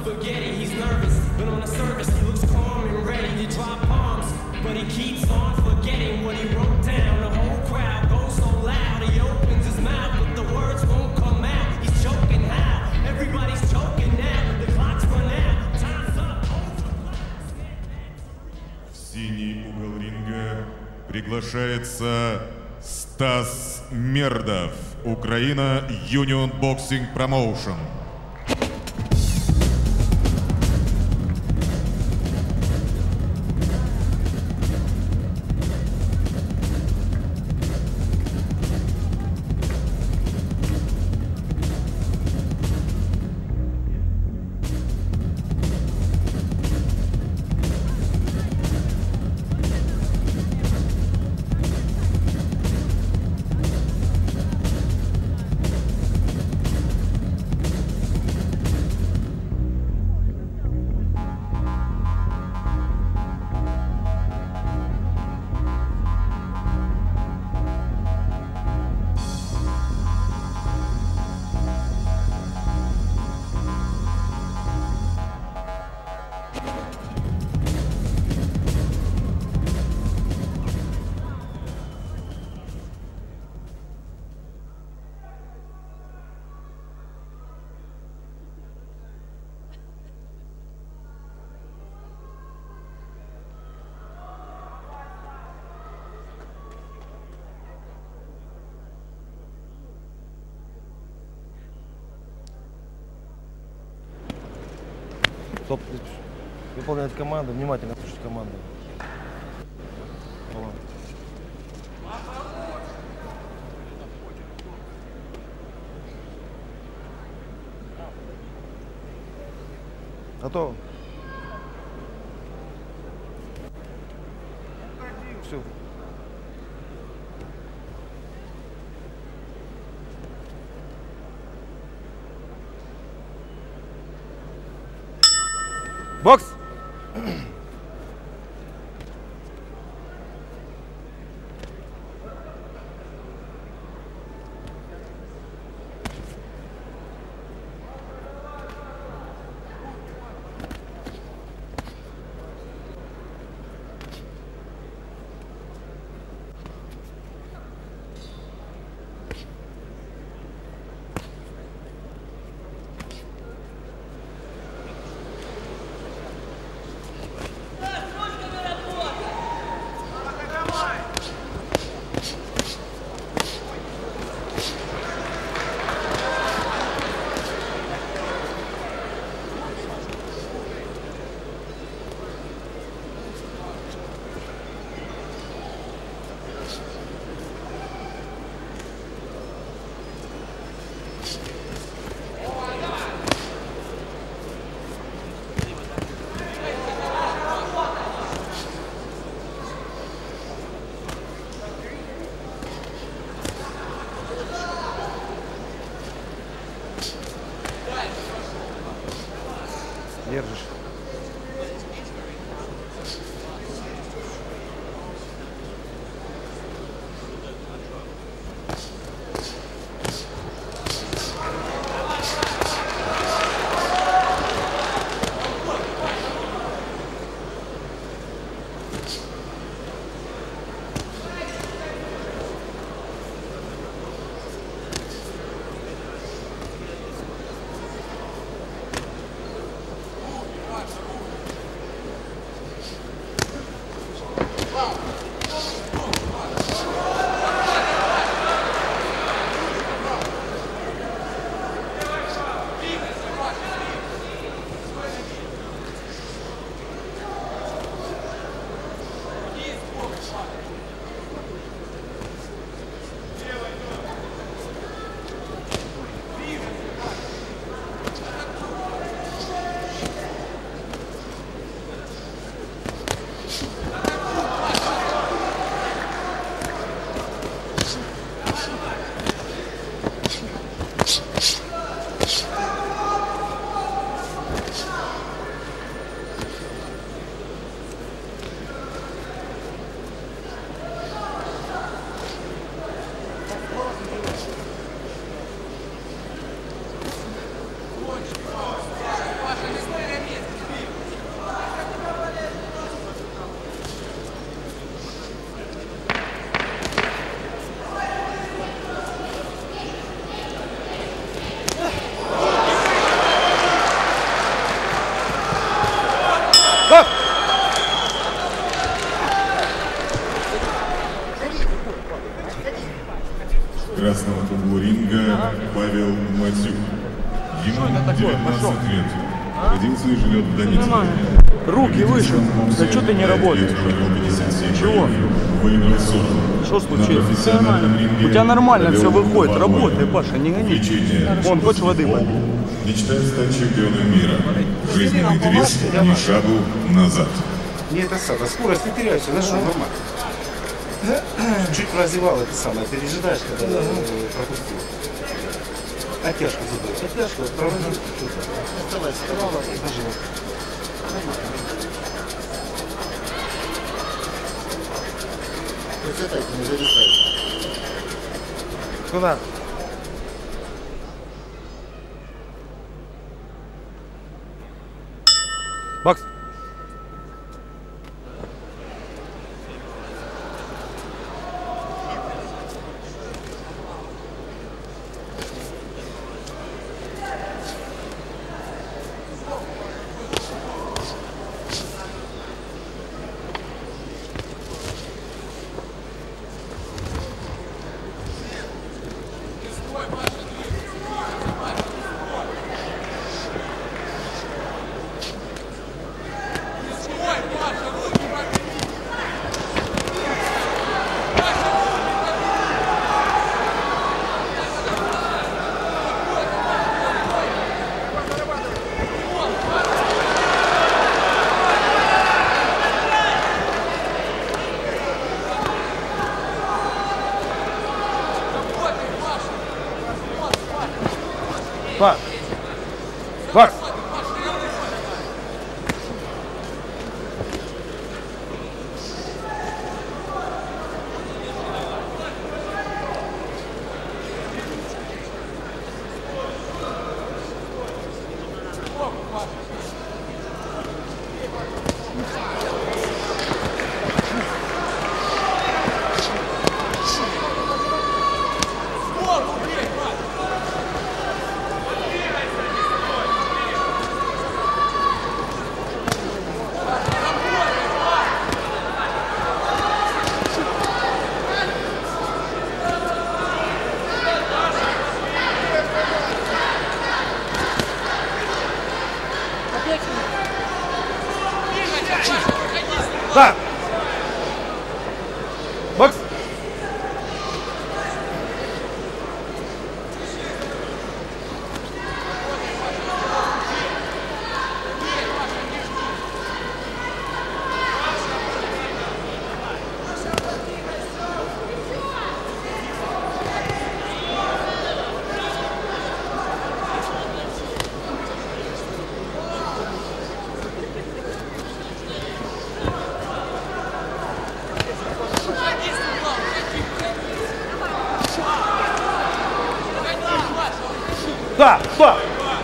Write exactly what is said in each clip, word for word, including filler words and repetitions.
spaghetti. He's nervous, but on the surface he looks calm and ready to drop bombs. But he keeps on forgetting what he wrote down. The whole crowd goes so loud. He opens his mouth, but the words won't come out. He's choking how? Everybody's choking now. The clock's run out. Time's up. В синий угол ринга приглашается Стас Мердов, Украина Union Boxing Promotion. Стоп, выполнять команду, внимательно слушать команду. Готово? Все. Бокс! Держишь. красного угла ринга Павел Матюк. Ему девятнадцать лет. Родился и живет в Донецке. Руки выше. Да что ты не работаешь? Чего? Выиграл сорок. Что случилось? У тебя нормально все выходит. Работай, Паша, не гони. Вон, хочешь воды попить? Мечтает стать чемпионом мира. Жизненный девиз ни шагу назад. Не это самое, скорость не теряйся, знаешь, что нормально. Чуть прозевал это самое, пережидаешь, когда пропустил. Оттяжку забыл. Оттяжку, проводил. Вставай, вставай, нажимай. Присядайте, не зависайте. Куда? Бокс. Бокс. Бокс. Да. Бокс. Да, стоп!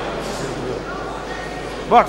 Бокс!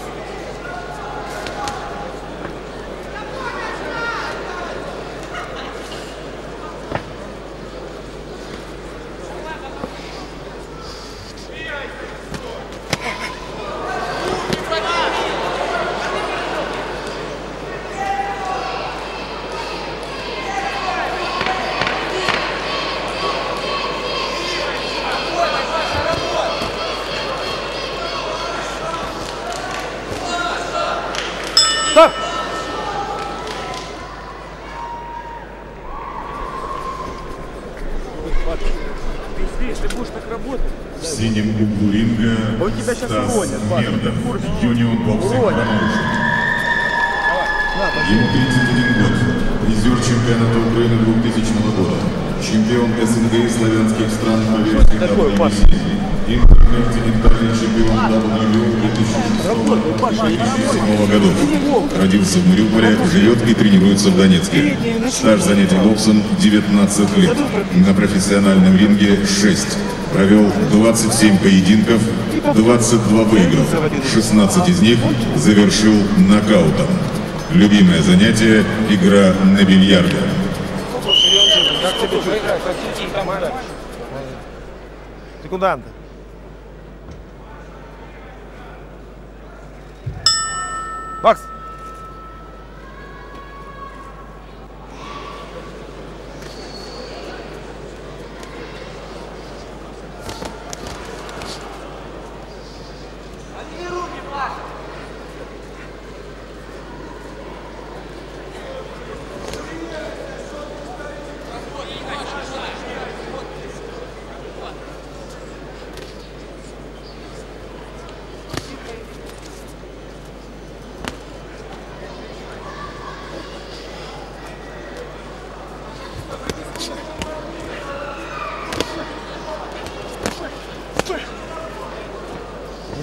Стоп! Ты здесь, ты будешь так работать. В синем углу ринга Он тебя сейчас Стас уронит, Паша, Мердов, ты в курсе? Union Boxing Уронит. Promotion. Ему тридцать один год, призер чемпионата Украины двухтысячного года, чемпион СНГ и славянских стран по версии такое, дабл ю би Паша? си, интерконтинентальный чемпион дабл ю би о две тысячи шестого — две тысячи седьмого годов. Родился в Мариуполе, живет и тренируется в Донецке. Стаж занятий боксом девятнадцать лет. На профессиональном ринге шесть. Провел двадцать семь поединков, двадцать два выиграл. шестнадцать из них завершил нокаутом. Любимое занятие – игра на бильярде. Секунданты. Бокс.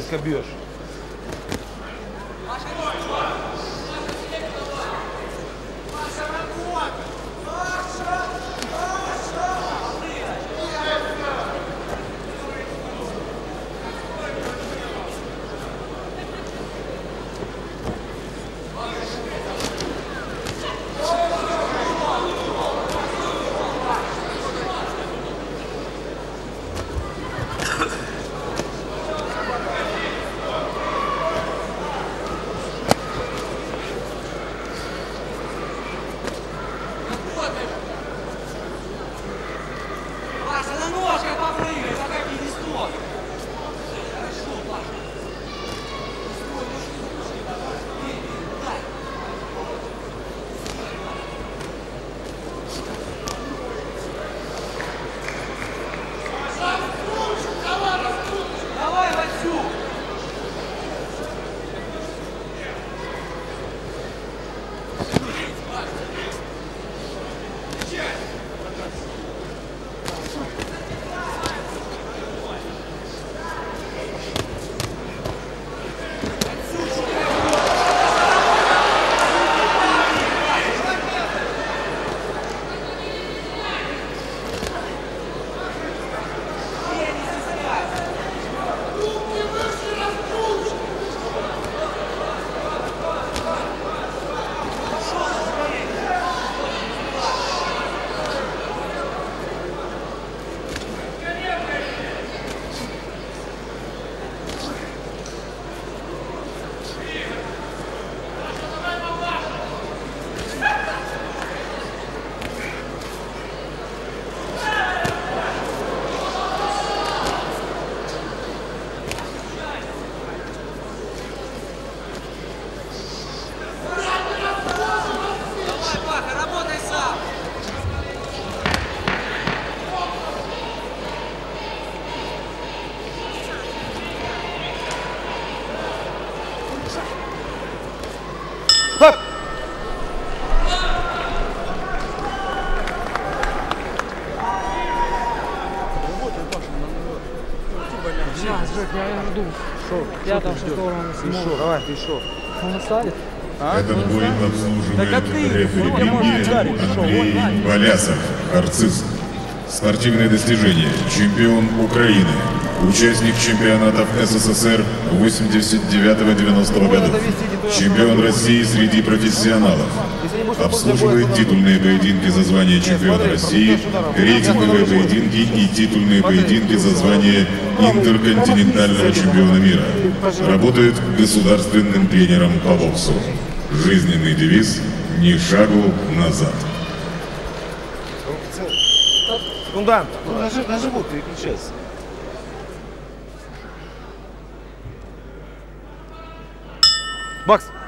Четко бьешь. Стоп! Сейчас, Жек, я жду. Шо? Я там шестого раунда Ты шо? Давай, ты шо? Он оставит? Этот бой Так а обслуживает ты, рефери я, может, ударить, шо, Андрей вон, на. Валясов, арцист. Спортивные достижения. Чемпион Украины. Участник чемпионатов СССР восемьдесят девятого — девяностого годов. Чемпион России среди профессионалов. Обслуживает титульные поединки за звание чемпиона России, рейтинговые поединки и титульные поединки за звание интерконтинентального чемпиона мира. Работает государственным тренером по боксу. Жизненный девиз «Ни шагу назад». Секундант. Ну, на, жи- на живот переключайся. Бокс.